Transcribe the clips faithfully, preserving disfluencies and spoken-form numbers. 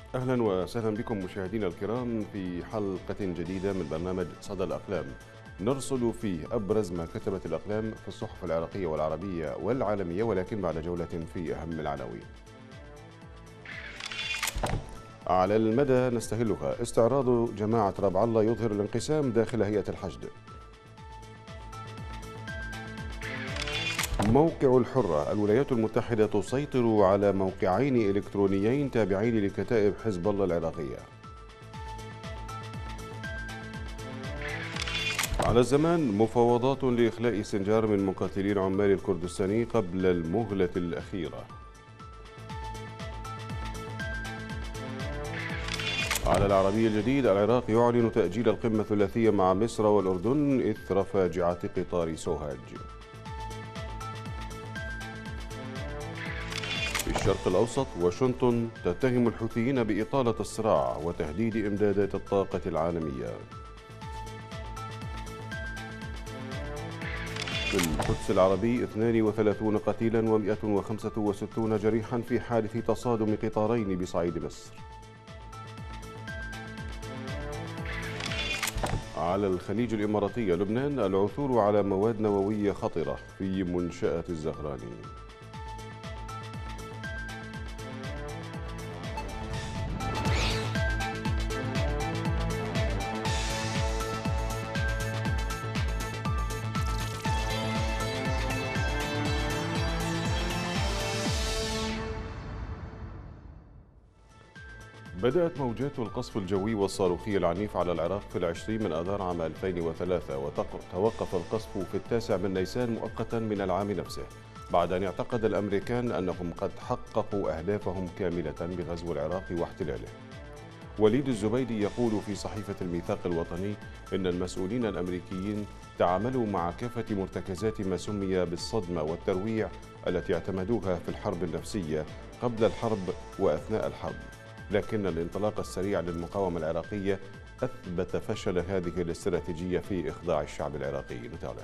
أهلا وسهلا بكم مشاهدينا الكرام في حلقة جديدة من برنامج صدى الأقلام، نرصد فيه أبرز ما كتبت الأقلام في الصحف العراقية والعربية والعالمية، ولكن بعد جولة في أهم العناوين. على المدى نستهلها. استعراض جماعة ربع الله يظهر الانقسام داخل هيئة الحشد. موقع الحرة: الولايات المتحدة تسيطر على موقعين إلكترونيين تابعين لكتائب حزب الله العراقية. على الزمان: مفاوضات لإخلاء سنجار من مقاتلين عمال الكردستاني قبل المهلة الأخيرة. على العربي الجديد: العراق يعلن تأجيل القمة الثلاثية مع مصر والأردن إثر فاجعة قطار سوهاج. في الشرق الأوسط: واشنطن تتهم الحوثيين بإطالة الصراع وتهديد إمدادات الطاقة العالمية. في القدس العربي: اثنان وثلاثون قتيلا ومئة وخمسة وستون جريحا في حادث تصادم قطارين بصعيد مصر. على الخليج الإماراتي: لبنان العثور على مواد نووية خطرة في منشأة الزهراني. بدأت موجات القصف الجوي والصاروخي العنيف على العراق في العشرين من آذار عام ألفين وثلاثة، وتوقف القصف في التاسع من نيسان مؤقتا من العام نفسه، بعد أن اعتقد الأمريكان أنهم قد حققوا أهدافهم كاملة بغزو العراق واحتلاله. وليد الزبيدي يقول في صحيفة الميثاق الوطني إن المسؤولين الأمريكيين تعاملوا مع كافة مرتكزات ما سمي بالصدمة والترويع التي اعتمدوها في الحرب النفسية قبل الحرب وأثناء الحرب، لكن الانطلاق السريع للمقاومة العراقية أثبت فشل هذه الاستراتيجية في إخضاع الشعب العراقي. نتابع.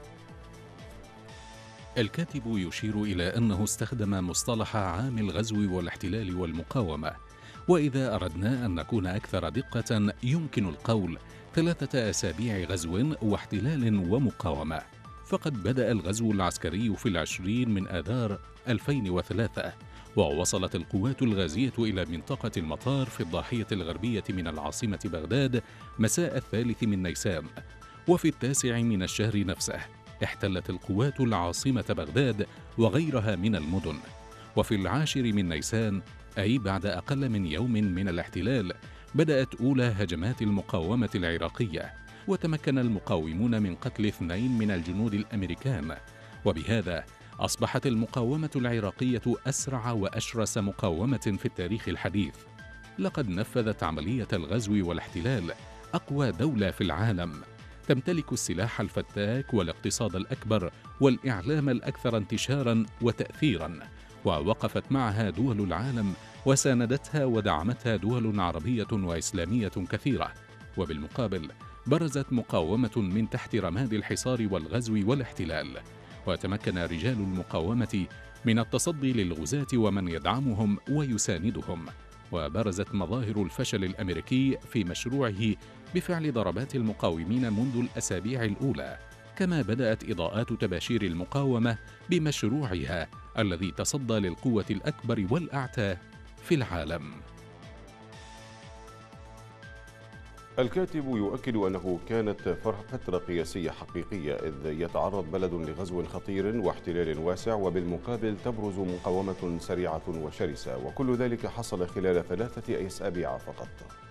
الكاتب يشير إلى أنه استخدم مصطلح عام الغزو والاحتلال والمقاومة، وإذا أردنا أن نكون أكثر دقة يمكن القول ثلاثة أسابيع غزو واحتلال ومقاومة. فقد بدأ الغزو العسكري في العشرين من آذار ألفين وثلاثة، ووصلت القوات الغازية إلى منطقة المطار في الضاحية الغربية من العاصمة بغداد مساء الثالث من نيسان، وفي التاسع من الشهر نفسه احتلت القوات العاصمة بغداد وغيرها من المدن. وفي العاشر من نيسان، أي بعد أقل من يوم من الاحتلال، بدأت أولى هجمات المقاومة العراقية، وتمكن المقاومون من قتل اثنين من الجنود الأمريكان، وبهذا أصبحت المقاومة العراقية أسرع وأشرس مقاومة في التاريخ الحديث. لقد نفذت عملية الغزو والاحتلال أقوى دولة في العالم، تمتلك السلاح الفتاك والاقتصاد الأكبر والإعلام الأكثر انتشاراً وتأثيراً، ووقفت معها دول العالم وساندتها ودعمتها دول عربية وإسلامية كثيرة. وبالمقابل برزت مقاومة من تحت رماد الحصار والغزو والاحتلال، وتمكن رجال المقاومة من التصدي للغزاة ومن يدعمهم ويساندهم. وبرزت مظاهر الفشل الأمريكي في مشروعه بفعل ضربات المقاومين منذ الأسابيع الأولى، كما بدأت إضاءات تباشير المقاومة بمشروعها الذي تصدى للقوة الأكبر والأعتى في العالم. الكاتب يؤكد أنه كانت فترة قياسية حقيقية، إذ يتعرض بلد لغزو خطير واحتلال واسع، وبالمقابل تبرز مقاومة سريعة وشرسة، وكل ذلك حصل خلال ثلاثة أسابيع فقط.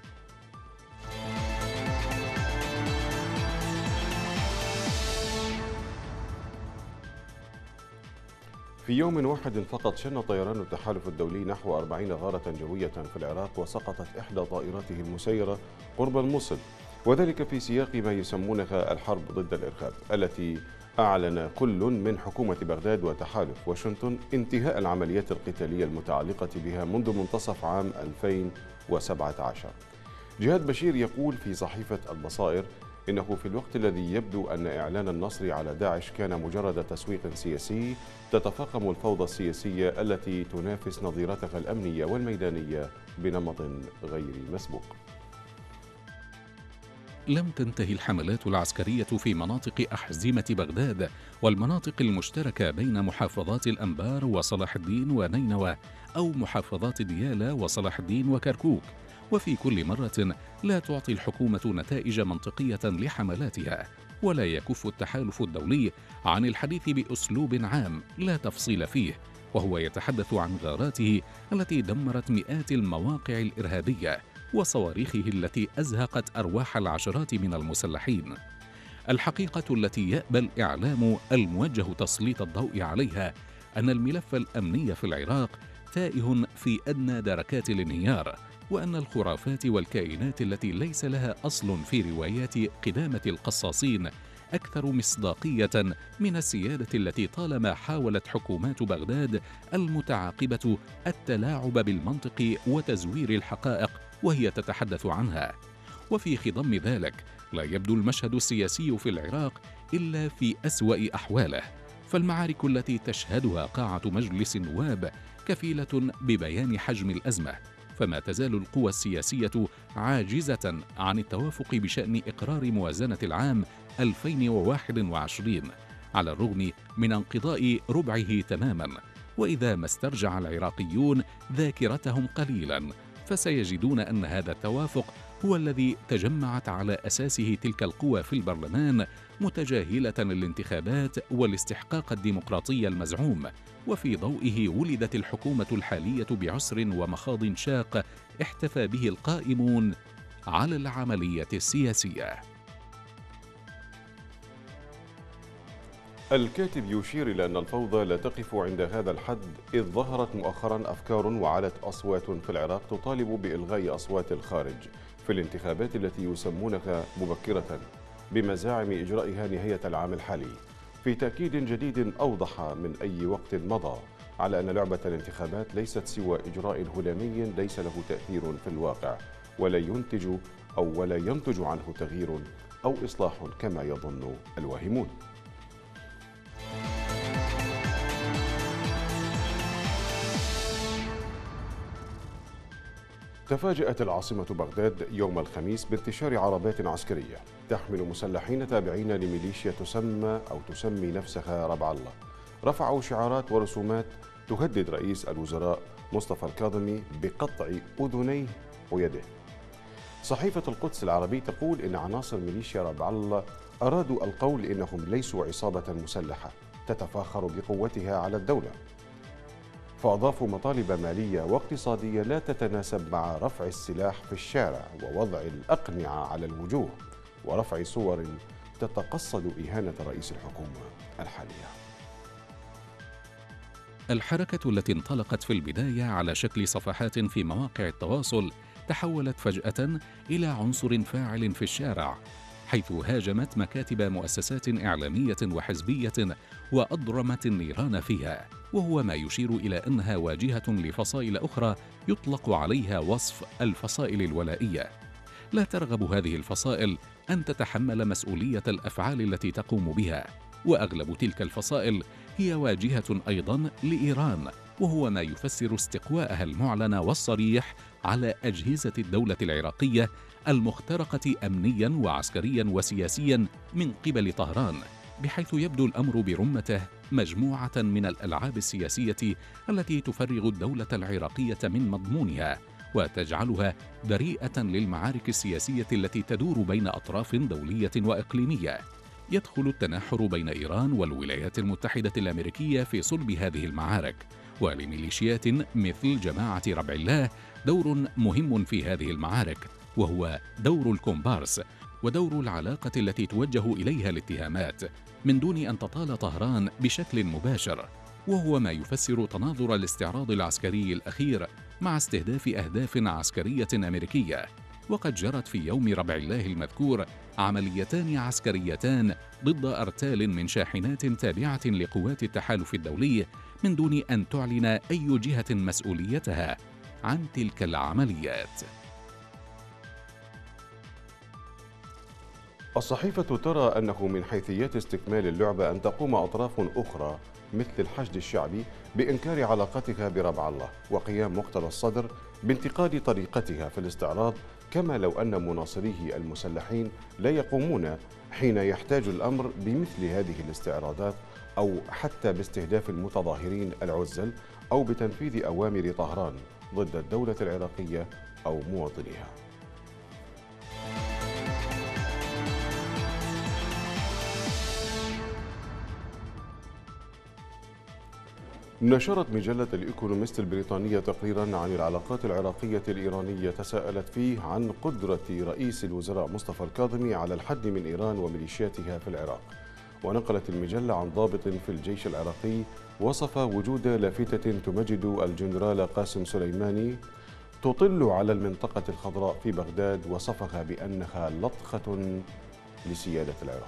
في يوم واحد فقط شن طيران التحالف الدولي نحو أربعين غارة جوية في العراق، وسقطت إحدى طائراته المسيرة قرب الموصل، وذلك في سياق ما يسمونها الحرب ضد الإرهاب، التي أعلن كل من حكومة بغداد وتحالف واشنطن انتهاء العمليات القتالية المتعلقة بها منذ منتصف عام ألفين وسبعة عشر. جهاد بشير يقول في صحيفة البصائر إنه في الوقت الذي يبدو أن إعلان النصر على داعش كان مجرد تسويق سياسي، تتفاقم الفوضى السياسية التي تنافس نظيرتها الأمنية والميدانية بنمط غير مسبوق. لم تنتهي الحملات العسكرية في مناطق أحزمة بغداد والمناطق المشتركة بين محافظات الأنبار وصلاح الدين ونينوى، أو محافظات ديالى وصلاح الدين وكركوك، وفي كل مرة لا تعطي الحكومة نتائج منطقية لحملاتها، ولا يكف التحالف الدولي عن الحديث بأسلوب عام لا تفصيل فيه، وهو يتحدث عن غاراته التي دمرت مئات المواقع الإرهابية وصواريخه التي أزهقت أرواح العشرات من المسلحين. الحقيقة التي يأبى الإعلام الموجه تسليط الضوء عليها أن الملف الأمني في العراق تائه في أدنى دركات الانهيار، وأن الخرافات والكائنات التي ليس لها أصل في روايات قدامة القصاصين أكثر مصداقية من السيادة التي طالما حاولت حكومات بغداد المتعاقبة التلاعب بالمنطق وتزوير الحقائق وهي تتحدث عنها. وفي خضم ذلك لا يبدو المشهد السياسي في العراق إلا في أسوأ أحواله، فالمعارك التي تشهدها قاعة مجلس النواب كفيلة ببيان حجم الأزمة، فما تزال القوى السياسية عاجزة عن التوافق بشأن إقرار موازنة العام ألفين وواحد وعشرين على الرغم من انقضاء ربعه تماما. وإذا ما استرجع العراقيون ذاكرتهم قليلا فسيجدون أن هذا التوافق هو الذي تجمعت على أساسه تلك القوى في البرلمان، متجاهلة الانتخابات والاستحقاق الديمقراطي المزعوم، وفي ضوئه ولدت الحكومة الحالية بعسر ومخاض شاق احتفى به القائمون على العملية السياسية. الكاتب يشير إلى أن الفوضى لا تقف عند هذا الحد، إذ ظهرت مؤخرا أفكار وعلت أصوات في العراق تطالب بإلغاء أصوات الخارج في الانتخابات التي يسمونها مبكرة بمزاعم إجرائها نهاية العام الحالي، في تأكيد جديد أوضح من أي وقت مضى على أن لعبة الانتخابات ليست سوى إجراء هلامي ليس له تأثير في الواقع ولا ينتج أو ولا ينتج عنه تغيير أو إصلاح كما يظن الواهمون. تفاجأت العاصمة بغداد يوم الخميس بانتشار عربات عسكرية تحمل مسلحين تابعين لميليشيا تسمى أو تسمي نفسها ربع الله، رفعوا شعارات ورسومات تهدد رئيس الوزراء مصطفى الكاظمي بقطع أذنيه ويده. صحيفة القدس العربي تقول إن عناصر ميليشيا ربع الله أرادوا القول إنهم ليسوا عصابة مسلحة تتفاخر بقوتها على الدولة، فأضافوا مطالب مالية واقتصادية لا تتناسب مع رفع السلاح في الشارع ووضع الأقنعة على الوجوه ورفع صور تتقصد إهانة رئيس الحكومة الحالية. الحركة التي انطلقت في البداية على شكل صفحات في مواقع التواصل تحولت فجأة إلى عنصر فاعل في الشارع، حيث هاجمت مكاتب مؤسسات إعلامية وحزبية وأضرمت النيران فيها، وهو ما يشير إلى أنها واجهة لفصائل أخرى يطلق عليها وصف الفصائل الولائية. لا ترغب هذه الفصائل أن تتحمل مسؤولية الأفعال التي تقوم بها، وأغلب تلك الفصائل هي واجهة أيضا لإيران، وهو ما يفسر استقواءها المعلن والصريح على أجهزة الدولة العراقية المخترقة أمنيا وعسكريا وسياسيا من قبل طهران، بحيث يبدو الأمر برمته مجموعة من الألعاب السياسية التي تفرغ الدولة العراقية من مضمونها وتجعلها بريئة للمعارك السياسية التي تدور بين أطراف دولية وإقليمية. يدخل التناحر بين إيران والولايات المتحدة الأمريكية في صلب هذه المعارك، ولميليشيات مثل جماعة ربع الله دور مهم في هذه المعارك، وهو دور الكومبارس ودور العلاقة التي توجه إليها الاتهامات من دون أن تطال طهران بشكل مباشر، وهو ما يفسر تناظر الاستعراض العسكري الأخير مع استهداف أهداف عسكرية أمريكية. وقد جرت في يوم ربع الله المذكور عمليتان عسكريتان ضد أرتال من شاحنات تابعة لقوات التحالف الدولي من دون أن تعلن أي جهة مسؤوليتها عن تلك العمليات. الصحيفة ترى أنه من حيثيات استكمال اللعبة أن تقوم أطراف أخرى مثل الحشد الشعبي بإنكار علاقتها بربع الله، وقيام مقتدى الصدر بانتقاد طريقتها في الاستعراض، كما لو أن مناصريه المسلحين لا يقومون حين يحتاج الأمر بمثل هذه الاستعراضات، أو حتى باستهداف المتظاهرين العزل، أو بتنفيذ أوامر طهران ضد الدولة العراقية أو مواطنيها. نشرت مجلة الإيكونومست البريطانية تقريرا عن العلاقات العراقية الإيرانية تساءلت فيه عن قدرة رئيس الوزراء مصطفى الكاظمي على الحد من إيران وميليشياتها في العراق. ونقلت المجلة عن ضابط في الجيش العراقي وصف وجود لافتة تمجد الجنرال قاسم سليماني تطل على المنطقة الخضراء في بغداد، وصفها بأنها لطخة لسيادة العراق.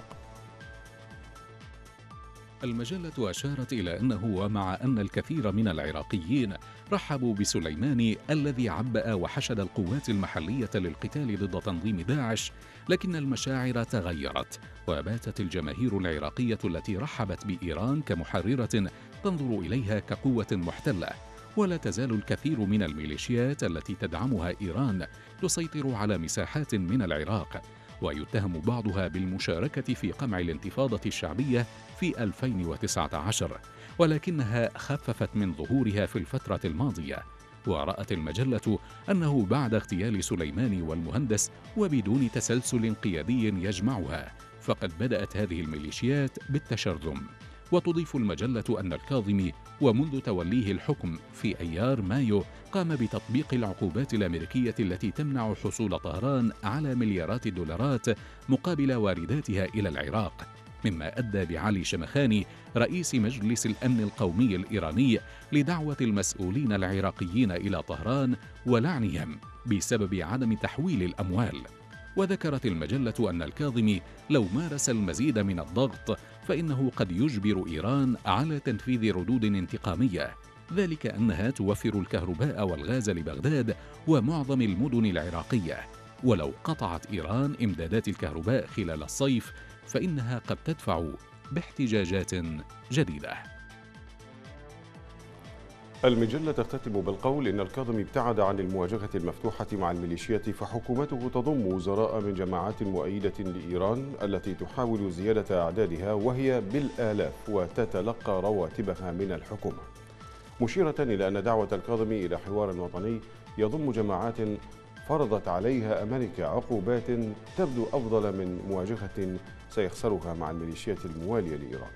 المجلة أشارت إلى أنه ومع أن الكثير من العراقيين رحبوا بسليماني الذي عبأ وحشد القوات المحلية للقتال ضد تنظيم داعش، لكن المشاعر تغيرت، وباتت الجماهير العراقية التي رحبت بإيران كمحررة تنظر إليها كقوة محتلة. ولا تزال الكثير من الميليشيات التي تدعمها إيران تسيطر على مساحات من العراق، ويتهم بعضها بالمشاركة في قمع الانتفاضة الشعبية في ألفين وتسعة عشر، ولكنها خففت من ظهورها في الفترة الماضية. ورأت المجلة أنه بعد اغتيال سليماني والمهندس وبدون تسلسل قيادي يجمعها، فقد بدأت هذه الميليشيات بالتشرذم. وتضيف المجلة أن الكاظمي ومنذ توليه الحكم في أيار مايو قام بتطبيق العقوبات الأمريكية التي تمنع حصول طهران على مليارات الدولارات مقابل وارداتها إلى العراق، مما أدى بعلي شمخاني رئيس مجلس الأمن القومي الإيراني لدعوة المسؤولين العراقيين إلى طهران ولعنهم بسبب عدم تحويل الأموال. وذكرت المجلة أن الكاظمي لو مارس المزيد من الضغط فإنه قد يجبر إيران على تنفيذ ردود انتقامية، ذلك أنها توفر الكهرباء والغاز لبغداد ومعظم المدن العراقية، ولو قطعت إيران إمدادات الكهرباء خلال الصيف فإنها قد تدفع باحتجاجات جديدة. المجلة تختتم بالقول إن الكاظمي ابتعد عن المواجهة المفتوحة مع الميليشيات، فحكومته تضم وزراء من جماعات مؤيدة لإيران التي تحاول زيادة أعدادها وهي بالآلاف وتتلقى رواتبها من الحكومة، مشيرة إلى أن دعوة الكاظمي إلى حوار وطني يضم جماعات فرضت عليها أمريكا عقوبات تبدو أفضل من مواجهة سيخسرها مع الميليشيات الموالية لإيران.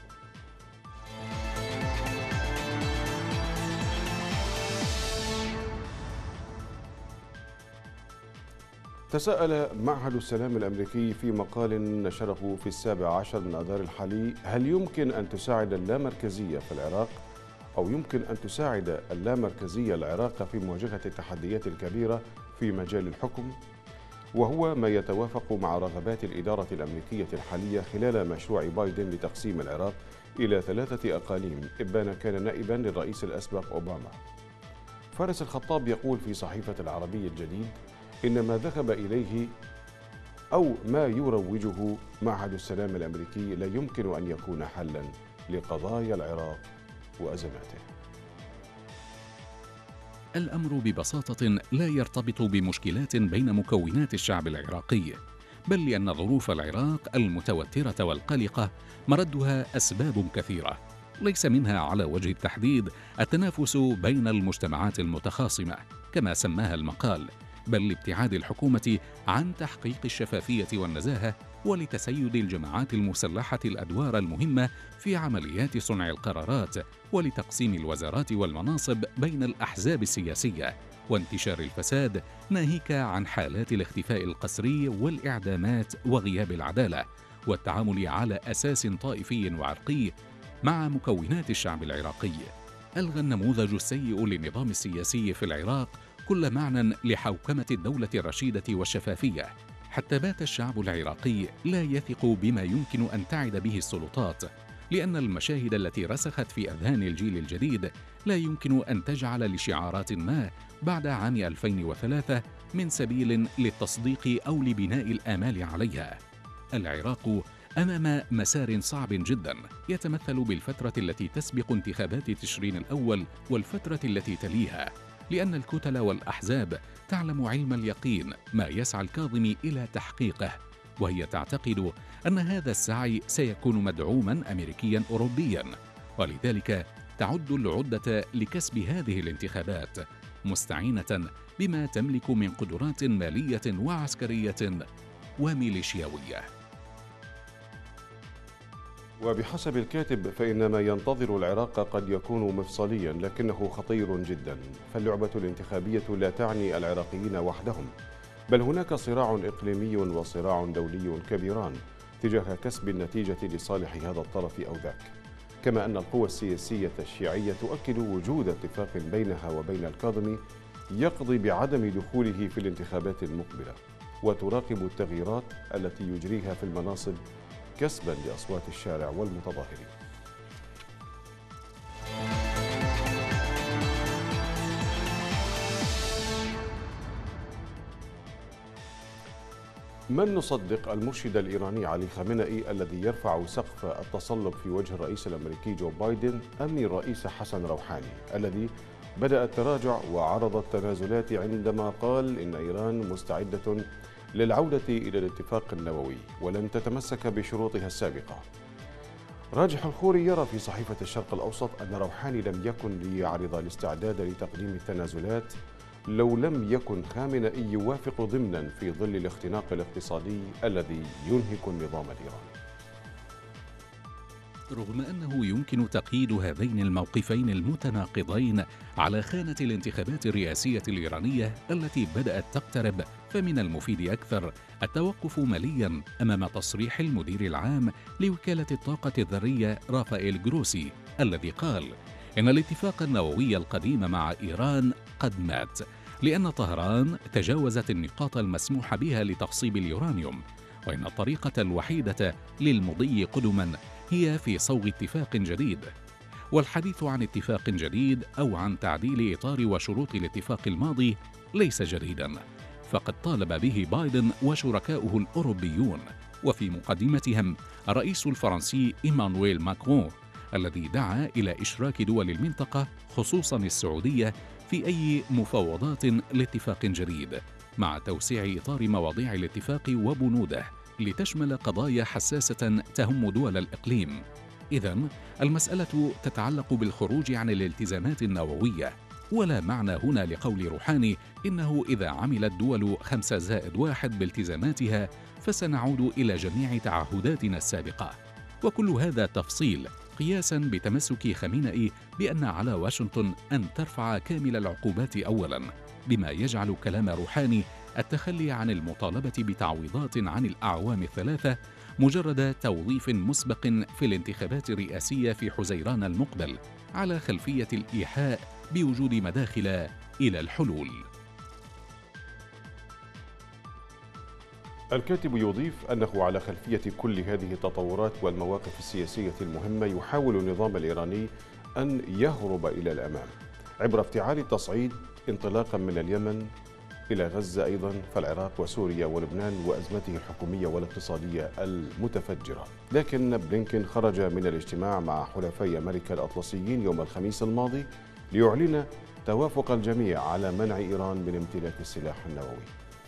تساءل معهد السلام الأمريكي في مقال نشره في السابع عشر من آذار الحالي: هل يمكن أن تساعد اللامركزية في العراق أو يمكن أن تساعد اللامركزية العراق في مواجهة التحديات الكبيرة في مجال الحكم؟ وهو ما يتوافق مع رغبات الإدارة الأمريكية الحالية خلال مشروع بايدن لتقسيم العراق إلى ثلاثة أقاليم، إبان كان نائبا للرئيس الأسبق أوباما. فارس الخطاب يقول في صحيفة العربي الجديد إن ما ذهب إليه أو ما يروجه معهد السلام الأمريكي لا يمكن أن يكون حلا لقضايا العراق وأزماته. الأمر ببساطة لا يرتبط بمشكلات بين مكونات الشعب العراقي، بل لأن ظروف العراق المتوترة والقلقة مردها أسباب كثيرة، ليس منها على وجه التحديد التنافس بين المجتمعات المتخاصمة كما سماها المقال، بل لابتعاد الحكومة عن تحقيق الشفافية والنزاهة ولتسيد الجماعات المسلحة الأدوار المهمة في عمليات صنع القرارات ولتقسيم الوزارات والمناصب بين الأحزاب السياسية وانتشار الفساد، ناهيك عن حالات الاختفاء القسري والإعدامات وغياب العدالة والتعامل على أساس طائفي وعرقي مع مكونات الشعب العراقي. ألغى النموذج السيء للنظام السياسي في العراق كل معنى لحوكمة الدولة الرشيدة والشفافية، حتى بات الشعب العراقي لا يثق بما يمكن أن تعد به السلطات، لأن المشاهد التي رسخت في أذهان الجيل الجديد لا يمكن أن تجعل لشعارات ما بعد عام ألفين وثلاثة من سبيل للتصديق أو لبناء الآمال عليها. العراق أمام مسار صعب جدا يتمثل بالفترة التي تسبق انتخابات تشرين الأول والفترة التي تليها، لأن الكتل والأحزاب تعلم علم اليقين ما يسعى الكاظمي إلى تحقيقه، وهي تعتقد أن هذا السعي سيكون مدعوما أمريكيا أوروبيا، ولذلك تعد العدة لكسب هذه الانتخابات، مستعينة بما تملك من قدرات مالية وعسكرية وميليشياوية. وبحسب الكاتب فإن ما ينتظر العراق قد يكون مفصليا لكنه خطير جدا، فاللعبة الانتخابية لا تعني العراقيين وحدهم، بل هناك صراع إقليمي وصراع دولي كبيران تجاه كسب النتيجة لصالح هذا الطرف أو ذاك، كما أن القوى السياسية الشيعية تؤكد وجود اتفاق بينها وبين الكاظمي يقضي بعدم دخوله في الانتخابات المقبلة، وتراقب التغييرات التي يجريها في المناصب كسبا لأصوات الشارع والمتظاهرين. من نصدق المرشد الإيراني علي خامنئي الذي يرفع سقف التصلب في وجه الرئيس الأمريكي جو بايدن أم الرئيس حسن روحاني الذي بدأ التراجع وعرض التنازلات عندما قال إن إيران مستعدة للعودة إلى الاتفاق النووي ولن تتمسك بشروطها السابقة؟ راجح الخوري يرى في صحيفة الشرق الأوسط أن روحاني لم يكن ليعرض الاستعداد لتقديم التنازلات لو لم يكن خامنئي يوافق ضمنا في ظل الاختناق الاقتصادي الذي ينهك النظام الإيراني. رغم أنه يمكن تقييد هذين الموقفين المتناقضين على خانة الانتخابات الرئاسية الإيرانية التي بدأت تقترب، فمن المفيد أكثر التوقف مليا أمام تصريح المدير العام لوكالة الطاقة الذرية رافائيل جروسي الذي قال إن الاتفاق النووي القديم مع إيران قد مات، لأن طهران تجاوزت النقاط المسموح بها لتخصيب اليورانيوم، وإن الطريقة الوحيدة للمضي قدما هي في صوغ اتفاق جديد. والحديث عن اتفاق جديد أو عن تعديل إطار وشروط الاتفاق الماضي ليس جديدا، فقد طالب به بايدن وشركاؤه الأوروبيون، وفي مقدمتهم الرئيس الفرنسي إيمانويل ماكرون الذي دعا إلى إشراك دول المنطقة خصوصا السعودية في أي مفاوضات لاتفاق جديد، مع توسيع إطار مواضيع الاتفاق وبنوده لتشمل قضايا حساسة تهم دول الإقليم. إذن المسألة تتعلق بالخروج عن الالتزامات النووية، ولا معنى هنا لقول روحاني إنه إذا عملت دول خمسة زائد واحد بالتزاماتها فسنعود إلى جميع تعهداتنا السابقة. وكل هذا تفصيل قياسا بتمسك خامنئي بأن على واشنطن أن ترفع كامل العقوبات أولا، بما يجعل كلام روحاني التخلي عن المطالبة بتعويضات عن الأعوام الثلاثة مجرد توظيف مسبق في الانتخابات الرئاسية في حزيران المقبل، على خلفية الإيحاء بوجود مداخل إلى الحلول. الكاتب يضيف أنه على خلفية كل هذه التطورات والمواقف السياسية المهمة يحاول النظام الإيراني أن يهرب إلى الأمام عبر افتعال التصعيد انطلاقا من اليمن إلى غزة، أيضا فالعراق وسوريا ولبنان وأزمته الحكومية والاقتصادية المتفجرة. لكن بلينكين خرج من الاجتماع مع حلفاء أمريكا الأطلسيين يوم الخميس الماضي ليعلن توافق الجميع على منع إيران من امتلاك السلاح النووي.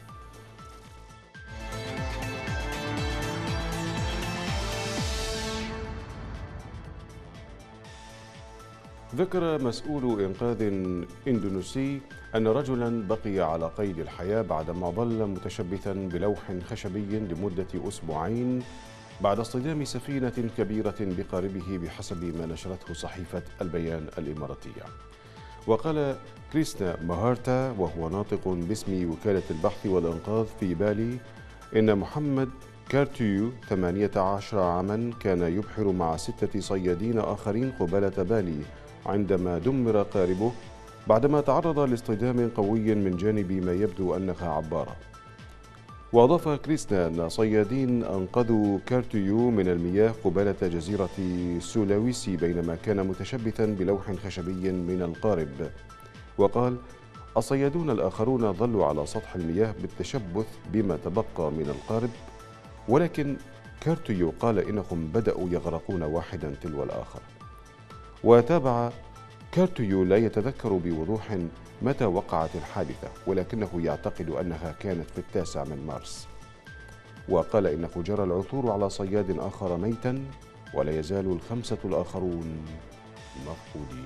ذكر مسؤول إنقاذ إندونيسي أن رجلا بقي على قيد الحياة بعدما ظل متشبثا بلوح خشبي لمدة أسبوعين بعد اصطدام سفينة كبيرة بقاربه، بحسب ما نشرته صحيفة البيان الإماراتية. وقال كريسنا ماهارتا وهو ناطق باسم وكالة البحث والإنقاذ في بالي إن محمد كارتيو ثمانية عشر عاما كان يبحر مع ستة صيادين آخرين قبالة بالي عندما دمر قاربه بعدما تعرض لاصطدام قوي من جانب ما يبدو أنها عبارة. وأضاف كريسنا أن صيادين أنقذوا كارتيو من المياه قبالة جزيرة سولاويسي بينما كان متشبثا بلوح خشبي من القارب. وقال الصيادون الآخرون ظلوا على سطح المياه بالتشبث بما تبقى من القارب، ولكن كارتيو قال إنهم بدأوا يغرقون واحدا تلو الآخر. وتابع كارتيو لا يتذكر بوضوح متى وقعت الحادثة، ولكنه يعتقد أنها كانت في التاسع من مارس. وقال إنه جرى العثور على صياد آخر ميتا، ولا يزال الخمسة الآخرون مفقودين.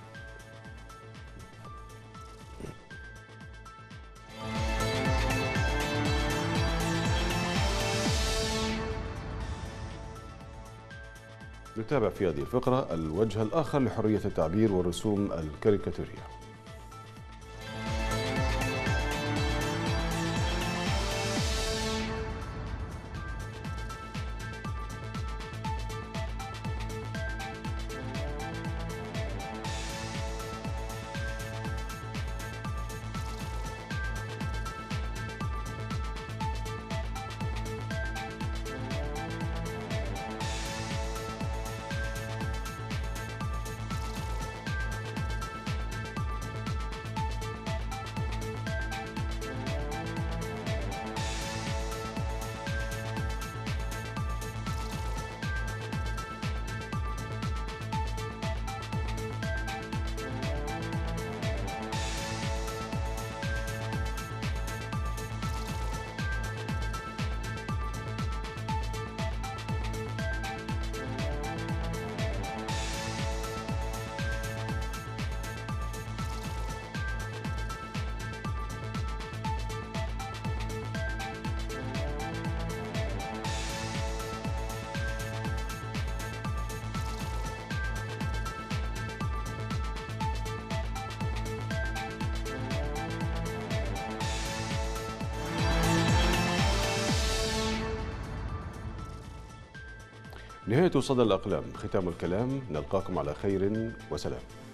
نتابع في هذه الفقرة الوجه الآخر لحرية التعبير والرسوم الكاريكاتورية. نهاية صدى الأقلام، ختام الكلام، نلقاكم على خير وسلام.